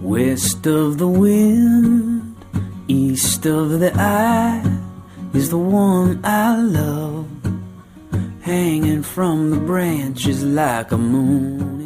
West of the wind, east of the eye, is the one I love, hanging from the branches like a moon